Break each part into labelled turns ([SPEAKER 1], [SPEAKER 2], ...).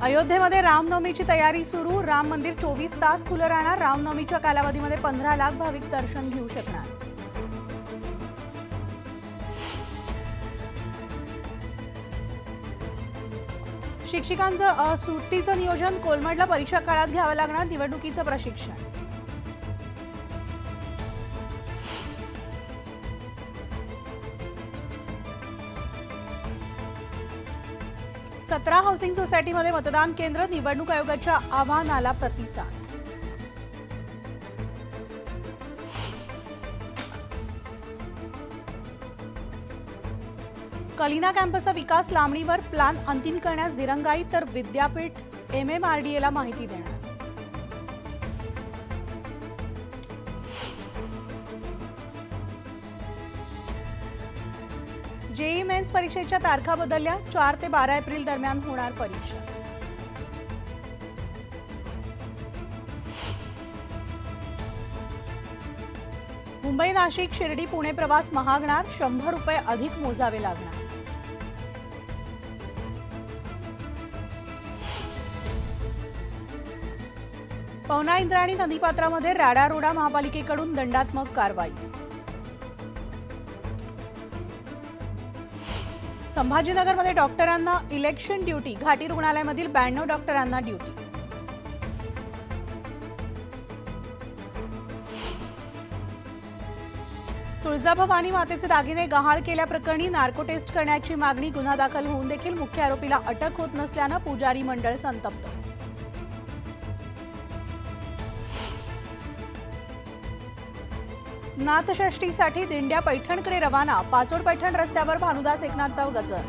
[SPEAKER 1] अयोध्येमध्ये रामनवमीची तयारी सुरू। राम मंदिर 24 तास खुलं राहणार। रामनवमीच्या कालावधीमध्ये 15 लाख भाविक दर्शन घेऊ शकणार। शिक्षकांचं सुट्टीचं नियोजन। कोलमडला परीक्षा काळात घ्यावं लागणार निवडणुकीचं प्रशिक्षण। सतरा हाऊसिंग सोसायटीमध्ये मतदान केंद्र। निवडणूक आयोगाच्या आवाहनाला प्रतिसाद। कलिना कॅम्पसचा विकास लांबणीवर। प्लान अंतिम करण्यास दिरंगाई तर विद्यापीठ MMRDAला माहिती देणार। जेईई मेन्स परीक्षेच्या तारखा बदलल्या। 4 ते 12 एप्रिल दरम्यान होणार परीक्षा। मुंबई नाशिक शिर्डी पुणे प्रवास महागणार। 100 रुपये अधिक मोजावे लागणार। पवना इंद्रायणी नदीपात्रामध्ये राडारोडा। महापालिकेकडून दंडात्मक कारवाई। संभाजीनगरमध्ये डॉक्टरांना इलेक्शन ड्युटी। घाटी रुग्णालयामधील 92 डॉक्टरांना ड्युटी। तुळजाभवानी मातेचे दागिने गहाळ केल्याप्रकरणी नार्को टेस्ट करण्याची मागणी। गुन्हा दाखल होऊन देखील मुख्य आरोपीला अटक होत नसल्यानं पुजारी मंडळ संतप्त। नाथषष्ठीसाठी दिंड्या पैठणकडे रवाना। पाचोड पैठण रस्त्यावर भानुदास एकनाथचा गजर।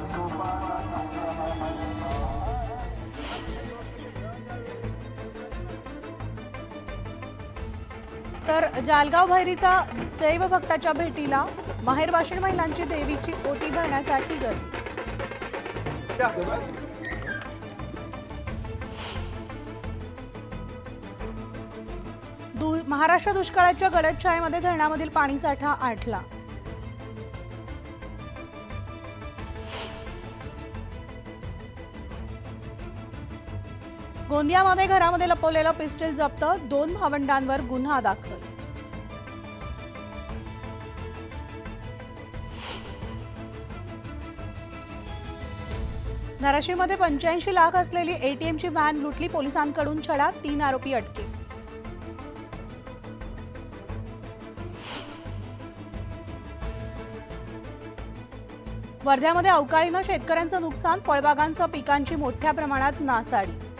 [SPEAKER 1] तर जालगाव भैरीचा दैवभक्ताच्या भेटीला। माहेरवाशीण महिलांची देवीची ओटी भरण्यासाठी गर्दी। महाराष्ट्र दुष्काळाच्या गडद छायेमध्ये धरणामधील पाणीसाठा आटला। गोंदियामध्ये घरामध्ये लपवलेला पिस्टल जप्त। 2 भावंडांवर गुन्हा दाखल। धाराशिवमध्ये 85 लाख असलेली ATMची व्हॅन लुटली। पोलिसांकडून छडा। 3 आरोपी अटकेत। वर्ध्यामध्ये अवकाळीनं शेतकऱ्यांचं नुकसान। फळबागांसह पिकांची मोठ्या प्रमाणात नासाडी।